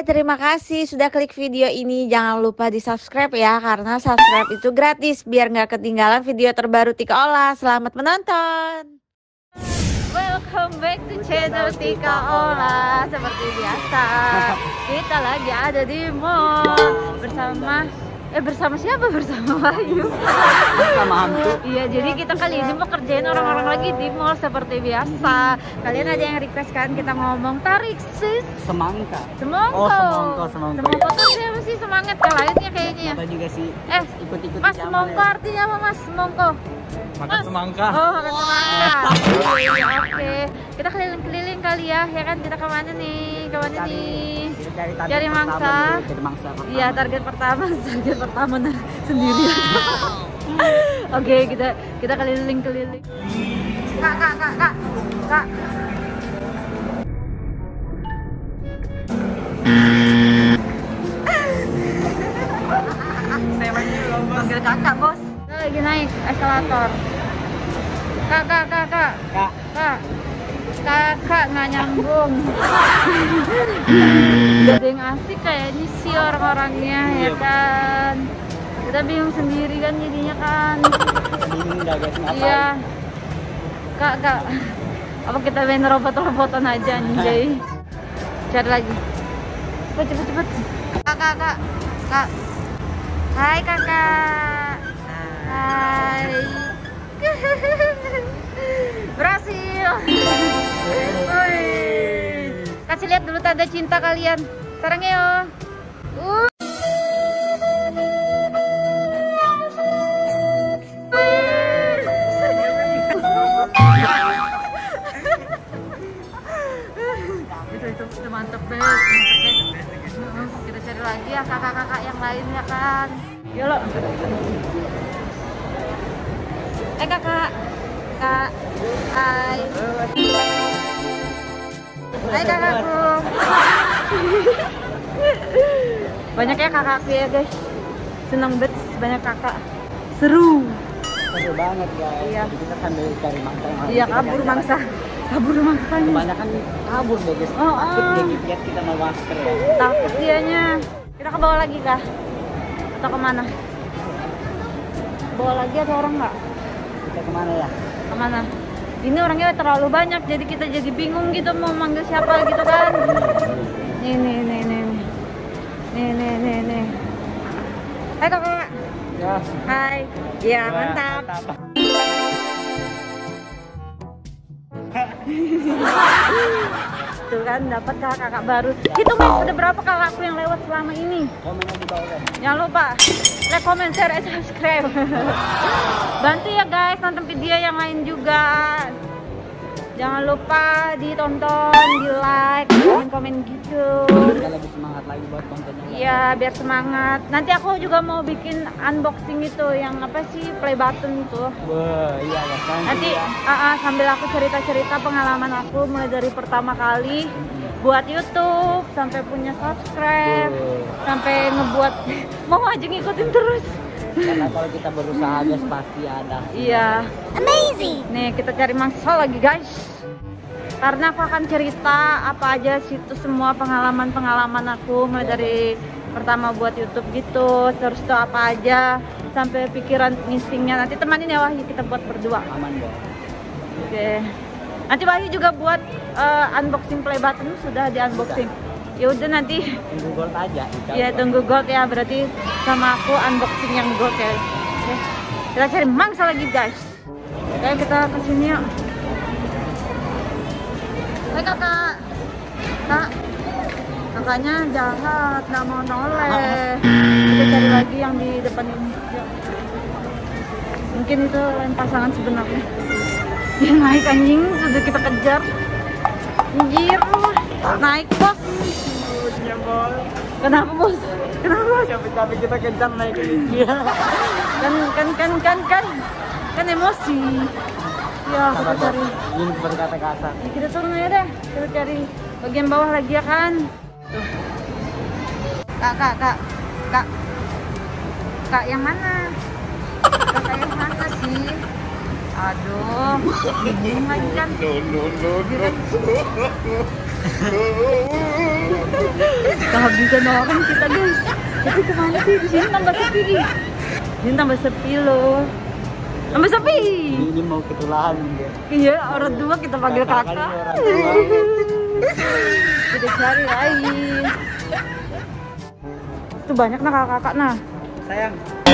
terima kasih sudah klik video ini. Jangan lupa di subscribe ya, karena subscribe itu gratis biar nggak ketinggalan video terbaru Tika Olah. Selamat menonton. Welcome back to channel Tika Olah. Seperti biasa, kita lagi ada di mall bersama siapa? Bersama Wahyu. Bersama hantu. Iya, jadi kita kali ini mau kerjain orang-orang lagi di mall seperti biasa. Kalian ada yang request kan kita ngomong tarik sis Semangka. Semongko. Oh, semongko. Semongko tuh siapa sih? Semangat ke lainnya kayaknya. Apa juga sih? Ikut-ikut Mas zaman semongko ya. artinya apa Mas semongko? Makan semangka. Oh, makan semangka. Oke. Kita keliling-keliling kali ya kan? Kita kemana nih? Kita Cari mangsa. Pertama. Iya, target pertama sendiri. Oke, kita keliling-keliling. Kak. Panggil kakak, Bos. Kita lagi naik eskalator. Kak. Kakak nggak nyambung. Gak ada yang asik kayaknya sih orang-orangnya ya kan. Kita bingung sendiri kan jadinya kan. Bingung dah guys, ngapain? Iya. Kak. Apa kita main robot-robotan aja anjay. Cari lagi. Cepet. Kak. Hai kakak. Hai. Berhasil. Kasih lihat dulu tanda cinta kalian. Sarang yo. Itu mantep deh. Kita cari lagi ya kakak-kakak yang lain ya kan. Yo lo. Kakak. Hai. Hai kakakku. Banyak ya kakakku ya guys. Senang banget banyak kakak. Seru banget guys. Iya. Kita sambil cari mangsa. Iya, kabur mangsa. Kebanyakan kabur deh guys. Takut dia kita mau masker ya. Takut dianya. Kita ke bawah lagi kah? Atau kemana? Bawa lagi ada orang nggak? Kita kemana ya? Kemana? Ini orangnya terlalu banyak, jadi kita jadi bingung gitu mau manggil siapa gitu kan. Nih. Hai kakak. Ya. Hai. Iya, mantap. Tuh kan dapat kakak baru. Itu guys, udah berapa kakakku yang lewat selama ini? Komennya di bawah kan. Jangan lupa like, comment, share, and subscribe. Bantu ya guys nonton video yang lain juga. Jangan lupa ditonton, di like, komen gitu. Kita lebih semangat lagi buat kontennya. Iya, biar semangat. Nanti aku juga mau bikin unboxing itu yang apa sih, play button itu. Wah, iya ya. Nanti sambil aku cerita-cerita pengalaman aku mulai dari pertama kali buat YouTube sampai punya subscribe, sampai ngebuat mau aja ngikutin terus. Karena kalau kita berusaha guys pasti ada. Iya. Amazing. Nih kita cari mangsa lagi guys. Karena aku akan cerita apa aja situ semua pengalaman aku mulai dari pertama buat YouTube gitu, terus tuh apa aja sampai pikiran instingnya. Nanti temanin ya Wahyu, kita buat berdua. Aman dong. Oke. Nanti Wahyu juga buat unboxing play button, sudah di unboxing. Ya udah nanti Tunggu gold aja. ya tunggu gold ya, berarti sama aku unboxing yang gold ya. Oke. Kita cari mangsa lagi guys. Oke, kita kesini yuk. Hai kakak. Kakaknya jahat, nggak mau noleh. Kita cari lagi yang di depan ini. Yuk. Mungkin itu lain pasangan sebenarnya. Dia naik anjing, sudah kita kejar. Anjir, naik bos. Kenapa bos? Tapi kita kejar naik ini. Kan emosi. Ya, kita cari. Ini berkata kasar. Ya, kita turun aja deh. Kita cari bagian bawah lagi ya kan. Tuh. Kak yang mana? Kakak yang mana sih? Aduh, bingung lagi kan. Kehabisan orang kita guys. Tapi kemana sih? Di sini tambah sepi nih. Ini tambah sepi loh. Tambah sepi. Ini mau ketulahan dia. Iya, orang tua kita panggil kakak. Kita cari lain. Itu banyak nah kakak-kakak nah. Sayang.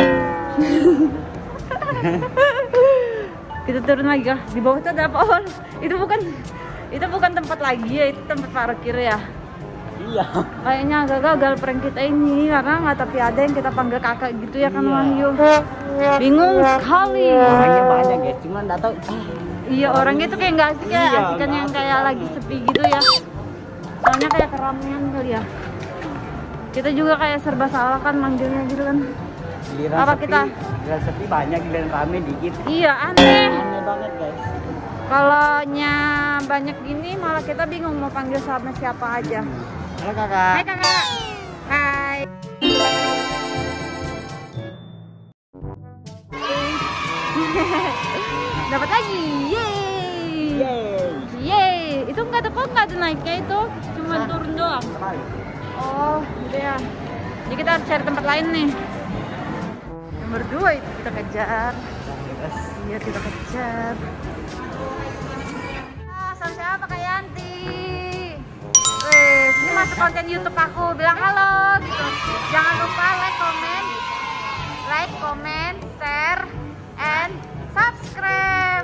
Kita turun lagi kah? Di bawah itu ada apa? Oh, itu bukan tempat lagi ya, itu tempat parkir ya. Iya. Kayaknya agak gagal prank kita ini karena nggak tapi ada yang kita panggil kakak gitu ya kan Wahyu. Bingung sekali. Orangnya banyak guys, cuman nggak tahu. Iya orangnya tuh kayak nggak asik ya, Iya, asikan yang nggak kayak asik. lagi sepi gitu ya. Soalnya kayak keramaian kali ya. Kita juga kayak serba salah kan manggilnya gitu kan. Giliran Apa sepi, kita? giliran sepi banyak, giliran rame dikit. Iya aneh. Aneh banget guys. Kalau banyak gini malah kita bingung mau panggil sama siapa aja. Halo kakak. Hai kakak. Hai. Dapat lagi. Yeay. Yeay. Yeay. Itu nggak ada naiknya itu, cuma turun doang. Kembali. Oh, gitu ya. Jadi kita harus cari tempat lain nih. Nomor 2 itu kita kejar. Yes. Iya, kita kejar. Sama siapa Kak Yanti? Ini masuk konten YouTube aku. Bilang halo gitu. Jangan lupa like, comment, share, and subscribe.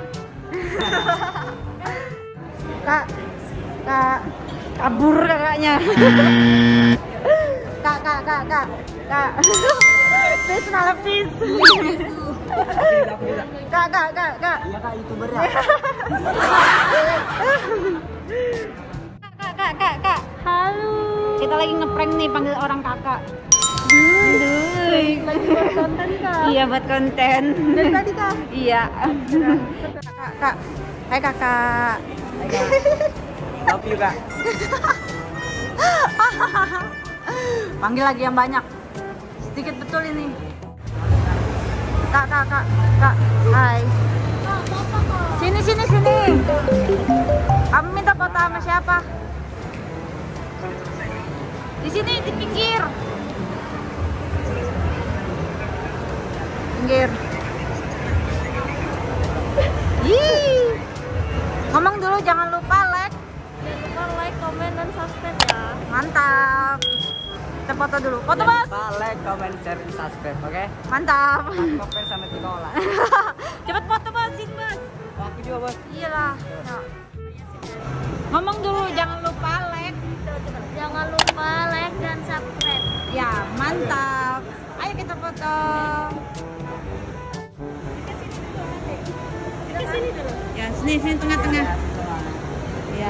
Kak, kabur kakaknya. Kak. Fish malah fish. Kak. Iya kak, YouTuber ya. Kak. Halo. Kita lagi ngeprank nih panggil orang kakak. Lagi buat konten kak. Iya buat konten. Dari tadi kak. Iya. Kak. Hai kakak. Love you kak. Panggil lagi yang banyak. Sedikit betul ini. Kak. Hai. Sini. Kamu minta foto sama siapa? Di sini di pinggir. Ngomong dulu jangan lupa like, comment, dan subscribe ya. Mantap. Kita foto dulu. Foto Jangan bos. lupa like, comment, share, dan subscribe, oke? Mantap. Kopel sama Tikola. Cepet foto bos, sini bos. Aku juga bos. Iyalah. Ya. Ngomong dulu jangan lupa like. Jangan lupa like dan subscribe. Ya mantap. Ayo kita foto. Kesini dulu. Ya sini tengah-tengah. Ya.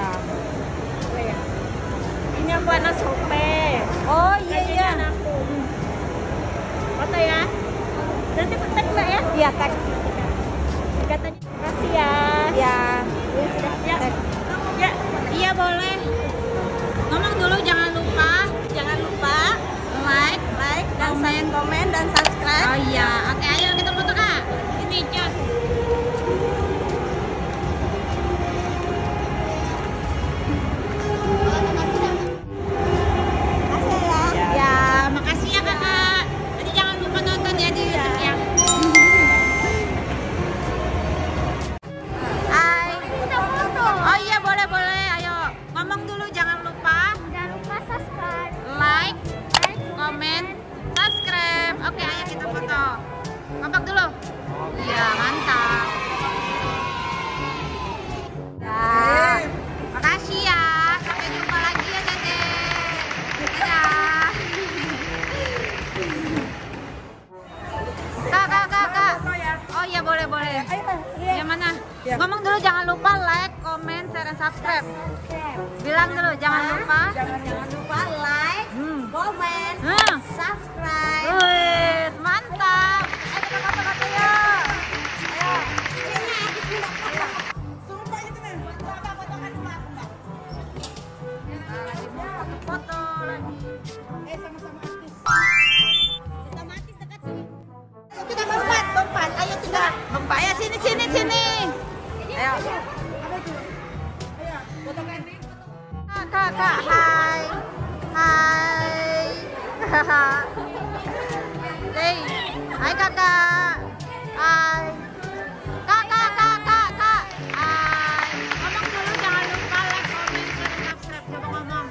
Ini aku anak sope. Oh iya. Anakku. Foto ya. Nanti tag mbak ya. Iya tag. Katanya makasih ya. Ya. Ya sudah. Ya. Tag. Ya. Iya boleh. Ngomong dulu jangan lupa like dan komen dan subscribe. Oh iya. Oke ayo kita foto kak. Ini cus. Ya, makasih ya kakak. Jadi jangan lupa nonton ya di YouTube ya. Hai. Udah foto. Oh iya boleh. Ayo ngomong dulu jangan lupa Jangan lupa subscribe. like, comment, subscribe. Oke ayo kita foto. Kompak dulu. Iya mantap. Nah, makasih ya. Sampai jumpa lagi ya Dede. Iya. Kak. Oh iya boleh. Yang mana? Ngomong dulu jangan lupa like, comment, share, dan subscribe. Bilang dulu jangan lupa like, comment, subscribe. Wih, mantap. Ayo kita foto-foto yuk. Foto lagi. Sama artis dekat sini. Ayo kita lompat. Ayo kita lompat. Ayo sini. Ayo. kakak. Hai. Hai. Hey. Hai kakak. Hai. Kakak. Hai. Ngomong dulu, jangan lupa like, comment, share, dan subscribe. Coba ngomong.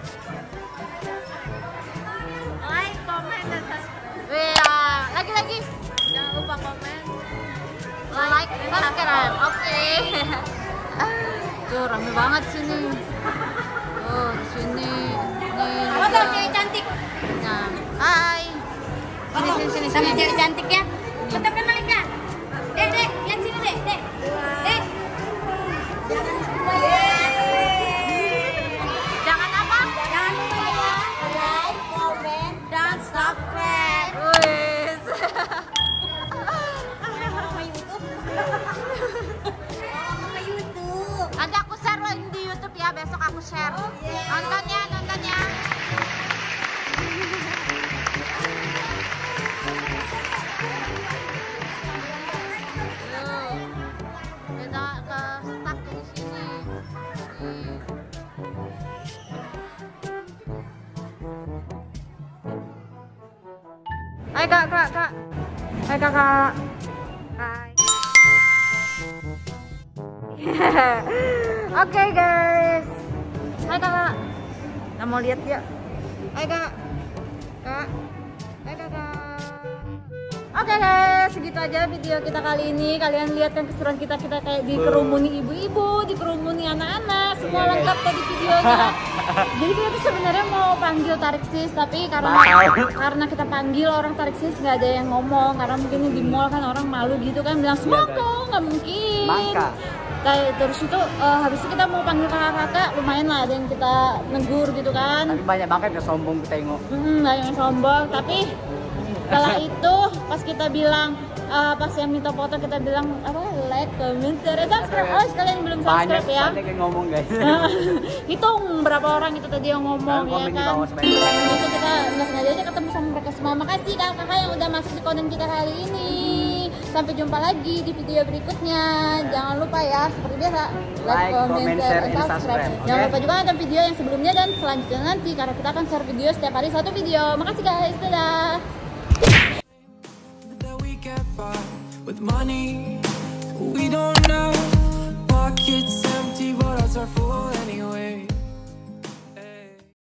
Like, comment, dan subscribe. Iya. Lagi. Jangan lupa komen. Like, subscribe. Oke. Tuh rame banget sini. Tuh di sini. Nih. Apa tuh cewek cantik? Nah, hai. Sini. Sama cewek cantik ya. Tetap kan Malika. Dek, lihat sini dek. Dek. Jangan apa? Jangan lupa ya. Like, comment, dan subscribe. Wis. Sama YouTube. Sama YouTube. Nanti aku share loh di YouTube ya, besok aku share. Nonton ya. Kita ke start di sini. Hai kak. Hai kakak. Hai. Oke guys. Hai kakak. Nah, mau lihat ya. Hai kak. Hai kakak. Oke guys, segitu aja video kita kali ini. Kalian lihat kan keseruan kita kayak dikerumuni ibu-ibu, dikerumuni anak-anak, semua lengkap tadi videonya. Jadi kita tuh sebenarnya mau panggil tarik sis, tapi karena kita panggil orang tarik sis nggak ada yang ngomong, karena mungkin di mall kan orang malu gitu kan, bilang semoko nggak mungkin. Mangka. Terus itu habis itu kita mau panggil kakak-kakak, lumayan lah ada yang kita negur gitu kan. Tapi banyak banget yang sombong kita tengok. Banyak yang sombong, tapi setelah itu pas kita bilang pas yang minta foto kita bilang apa, like, comment, share, subscribe. Oh sekalian belum subscribe ya. Banyak yang ngomong guys. Hitung berapa orang itu tadi yang ngomong ya kan. Itu kita nggak sengaja aja ketemu sama mereka semua. Makasih kakak yang udah masuk di konten kita kali ini. Sampai jumpa lagi di video berikutnya. Jangan lupa ya seperti biasa like, comment, share, dan subscribe. Jangan lupa juga nonton video yang sebelumnya dan selanjutnya nanti, karena kita akan share video setiap hari satu video. Makasih guys, dadah. With money, we don't